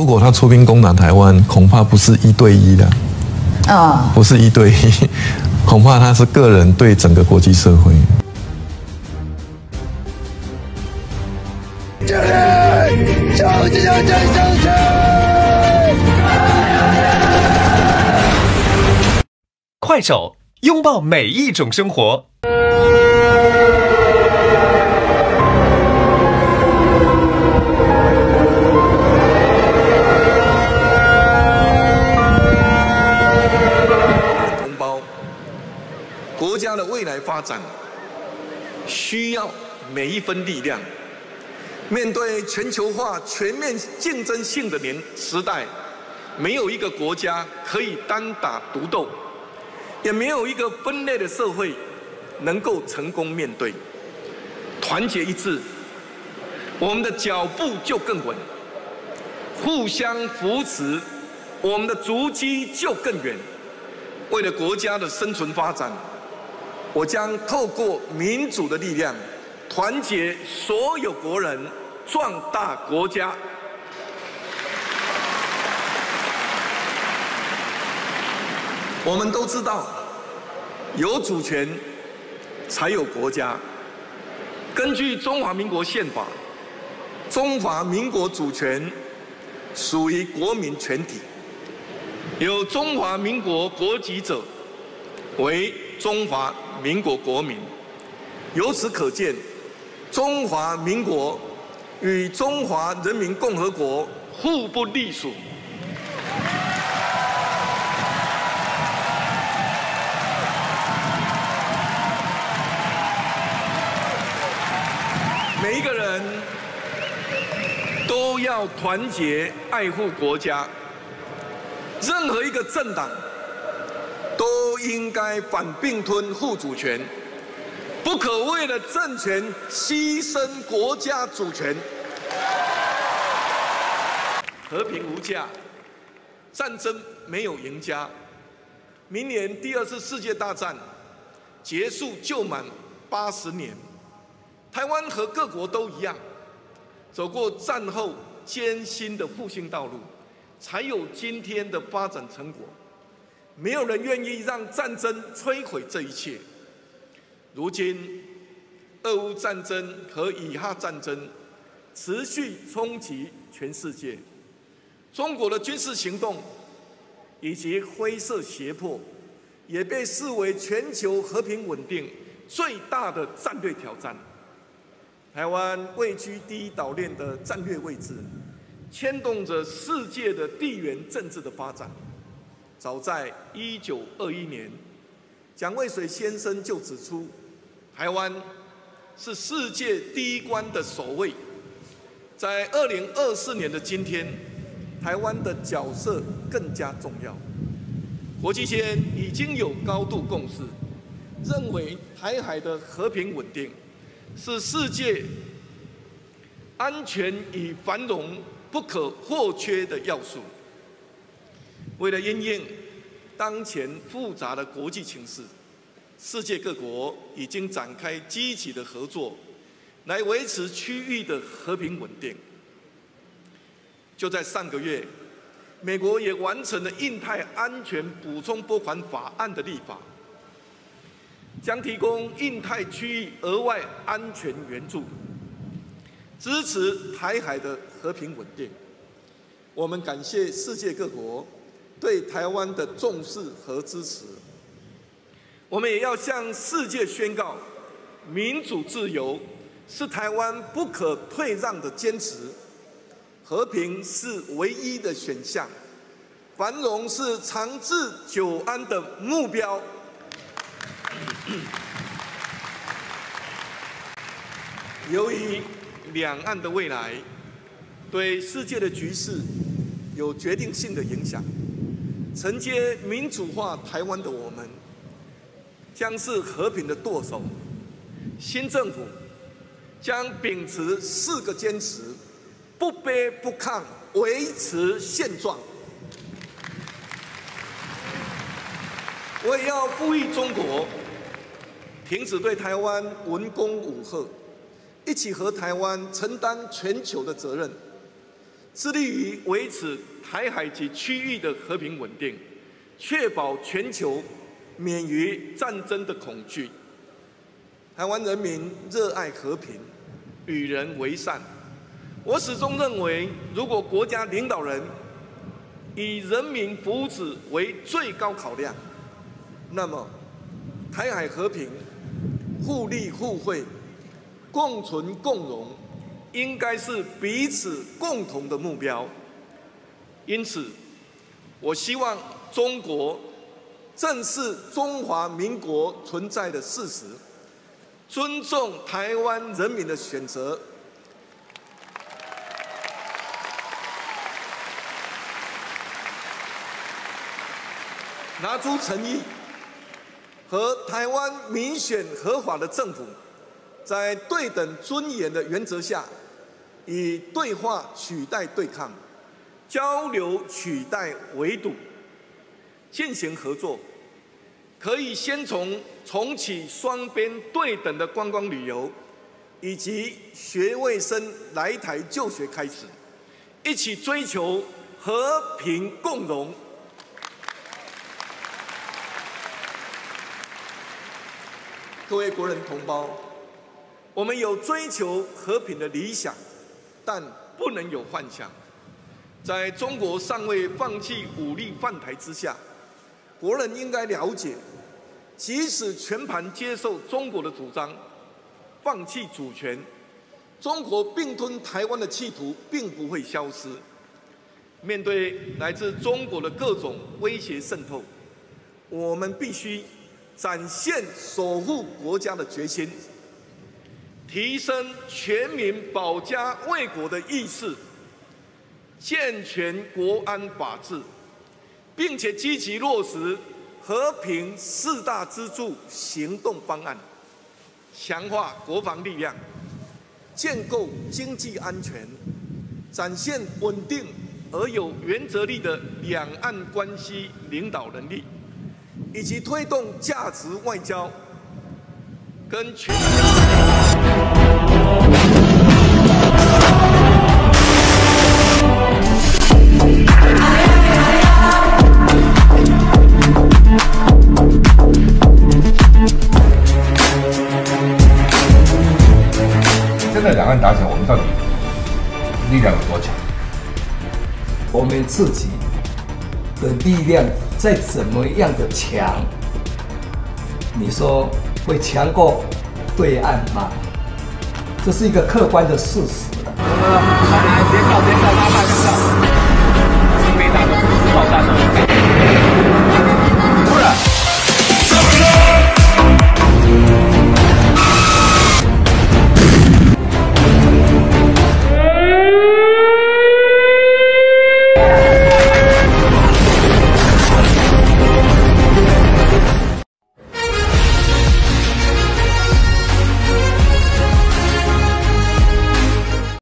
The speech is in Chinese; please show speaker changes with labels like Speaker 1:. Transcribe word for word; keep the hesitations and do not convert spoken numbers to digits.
Speaker 1: 果他出兵攻打台湾，恐怕不是一对一的，啊，不是一对一，恐怕他是个人对整个国际社会。
Speaker 2: 快手，拥抱每一种生活。
Speaker 3: 同胞，国家的未来发展需要每一分力量。面对全球化、全面竞争性的年时代，没有一个国家可以单打独斗，也没有一个分裂的社会能够成功面对。团结一致，我们的脚步就更稳；互相扶持，我们的足迹就更远。为了国家的生存发展，我将透过民主的力量，团结所有国人，壮大国家。我们都知道，有主权才有国家。根据中华民国宪法，中华民国主权属于国民全体，有中华民国国籍者为中华民国国民。由此可见，中华民国与中华人民共和国互不隶属。每一个人都要团结爱护国家，任何一个政党都应该反并吞护主权，不可为了政权牺牲国家主权。和平无价，战争没有赢家。明年第二次世界大战结束就满八十年。台湾和各国都一样，走过战后艰辛的复兴道路，才有今天的发展成果。没有人愿意让战争摧毁这一切。如今，俄乌战争和以哈战争持续冲击全世界，中国的军事行动以及灰色胁迫，也被视为全球和平稳定最大的战略挑战。台湾位居第一岛链的战略位置，牵动着世界的地缘政治的发展。早在一九二一年，蒋渭水先生就指出，台湾是世界第一关的守卫。在二零二四年的今天，台湾的角色更加重要。国际间已经有高度共识，认为台海的和平稳定是世界安全与繁荣不可或缺的要素。为了因应当前复杂的国际情势，世界各国已经展开积极的合作，来维持区域的和平稳定。就在上个月，美国也完成了印太安全补充拨款法案的立法，将提供印太区域额外安全援助，支持台海的和平稳定。我们感谢世界各国对台湾的重视和支持。我们也要向世界宣告，民主自由是台湾不可退让的坚持，和平是唯一的选项，繁荣是长治久安的目标。由于两岸的未来对世界的局势有决定性的影响，承接民主化台湾的我们，将是和平的舵手。新政府将秉持四个坚持：不卑不亢，维持现状。我也要呼吁中国停止对台湾文攻武吓，一起和台湾承担全球的责任。 致力于维持台海及区域的和平稳定，确保全球免于战争的恐惧。台湾人民热爱和平，与人为善。我始终认为，如果国家领导人以人民福祉为最高考量，那么台海和平、互利互惠、共存共荣，应该是彼此共同的目标。因此，我希望中国正视中华民国存在的事实，尊重台湾人民的选择，拿出诚意，和台湾民选合法的政府，在对等尊严的原则下，以对话取代对抗，交流取代围堵，进行合作。可以先从重启双边对等的观光旅游，以及学位生来台就学开始，一起追求和平共荣。各位国人同胞，我们有追求和平的理想，但不能有幻想。在中国尚未放弃武力犯台之下，国人应该了解，即使全盘接受中国的主张，放弃主权，中国并吞台湾的企图并不会消失。面对来自中国的各种威胁渗透，我们必须展现守护国家的决心，提升全民保家卫国的意识，健全国安法治，并且积极落实和平四大支柱行动方案，强化国防力量，建构经济安全，展现稳定而有原则力的两岸关系领导能力，以及推动价值外交，跟全
Speaker 4: 真的两岸打起来，我们到底力量有多强？
Speaker 5: 我们自己的力量再怎么样的强，你说会强过对岸吗？这是一个客观的事实了。
Speaker 4: 来来，别跳，别跳，拉慢，别跳。